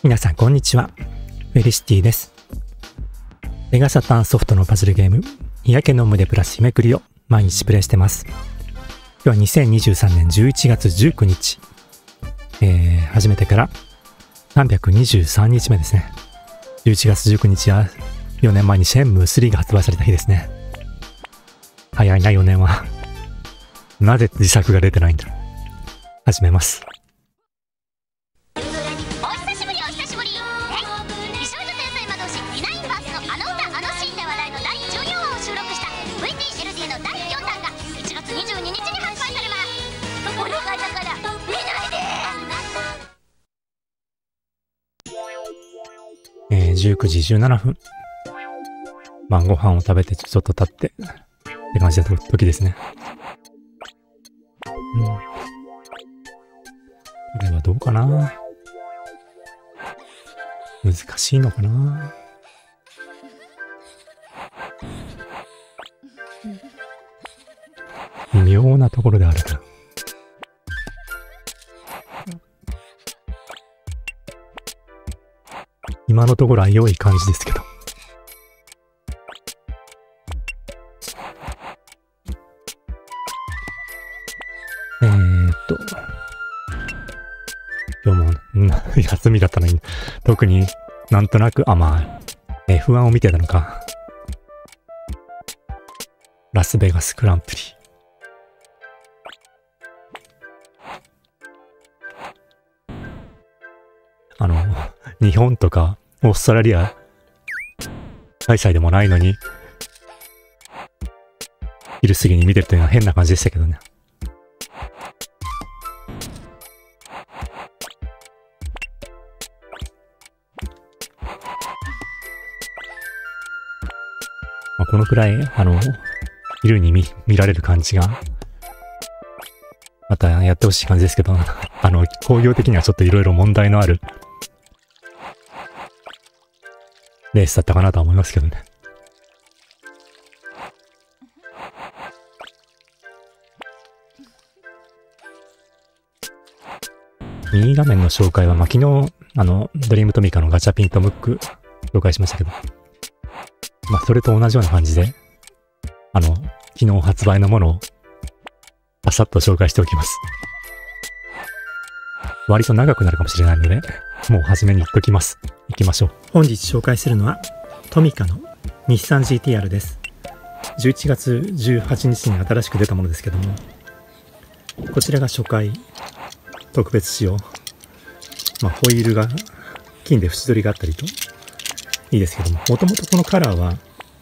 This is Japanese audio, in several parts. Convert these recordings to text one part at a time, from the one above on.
皆さんこんにちは。フェリシティです。セガサターンソフトのパズルゲーム、日焼けのムでプラス日めくりを毎日プレイしてます。今日は2023年11月19日。始めてから323日目ですね。11月19日は4年前にシェンムー3が発売された日ですね。早いな4年は。なぜ自作が出てないんだ。始めます。19時17分。晩ご飯を食べてちょっと経ってって感じの時ですね。これはどうかな？難しいのかな？微妙なところであるな。今のところは良い感じですけど。今日も、休みだったのに、特になんとなく、F1 を見てたのか。ラスベガスグランプリ。日本とかオーストラリア開催でもないのに、昼過ぎに見てるというのは変な感じでしたけどね。このくらい、昼に見られる感じが、またやってほしい感じですけど、工業的にはちょっといろいろ問題のあるレースだったかなとは思いますけどね。右画面の紹介は、昨日、ドリームトミカのガチャピンとムック紹介しましたけど、それと同じような感じで、昨日発売のものを、パサッと紹介しておきます。割と長くなるかもしれないので、もう初めに言っときます。行きましょう。本日紹介するのは、トミカの日産 GTR です。11月18日に新しく出たものですけども、こちらが初回、特別仕様。ホイールが金で縁取りがあったりと、いいですけども、もともとこのカラーは、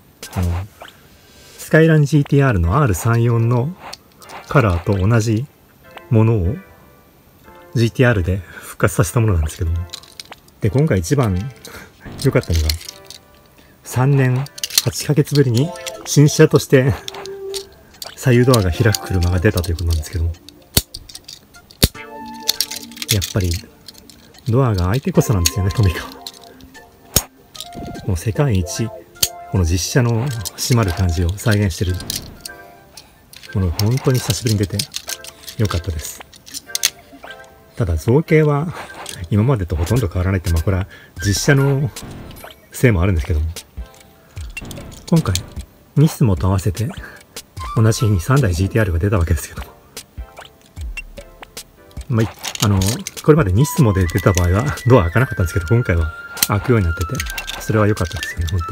スカイラン GTR の R34 のカラーと同じものを GTR で復活させたものなんですけども。で、今回一番良かったのが、3年8ヶ月ぶりに新車として左右ドアが開く車が出たということなんですけども。やっぱりドアが開いてこそなんですよね、トミカは。もう世界一、この実車の閉まる感じを再現してるものが本当に久しぶりに出て良かったです。ただ造形は今までとほとんど変わらないって、これは実車のせいもあるんですけども、今回ニスモと合わせて同じ日に3台 GTR が出たわけですけども、これまでニスモで出た場合はドア開かなかったんですけど、今回は開くようになってて、それは良かったですよね、本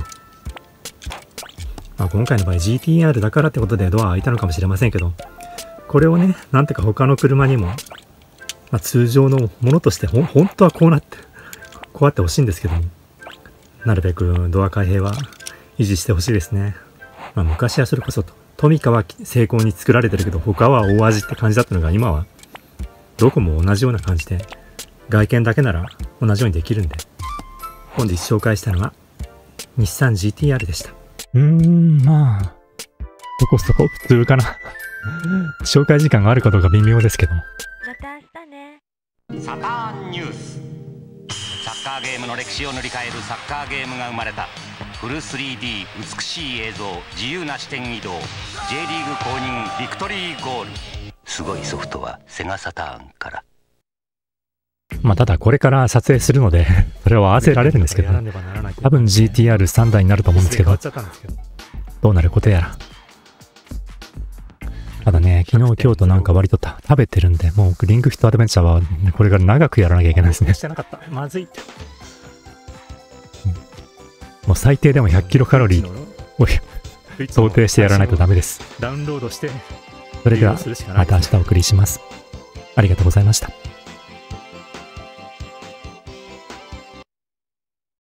当。今回の場合 GTR だからってことでドア開いたのかもしれませんけど、これをね、なんてか他の車にも、通常のものとして本当はこうあってほしいんですけども、なるべくドア開閉は維持してほしいですね。昔はそれこそトミカは精巧に作られてるけど、他は大味って感じだったのが、今はどこも同じような感じで、外見だけなら同じようにできるんで、本日紹介したのは日産 GTR でした。そこそこ普通かな。紹介時間があるかどうか微妙ですけども。 また明日ね。 サターンニュース。サッカーゲームの歴史を塗り替えるサッカーゲームが生まれた。フル 3D 美しい映像、自由な視点移動、 J リーグ公認ビクトリーゴール。すごいソフトはセガサターンから。 まあただこれから撮影するのでそれを合わせられるんですけど、多分 GTR3 台になると思うんですけど、どうなることやら。ただね、昨日今日となんか割と食べてるんで、もうリングフィットアドベンチャーはこれから長くやらなきゃいけないですね。まずいって。もう最低でも100キロカロリーを想定してやらないとダメです。ダウンロードして、それではまた明日お送りします。ありがとうございました。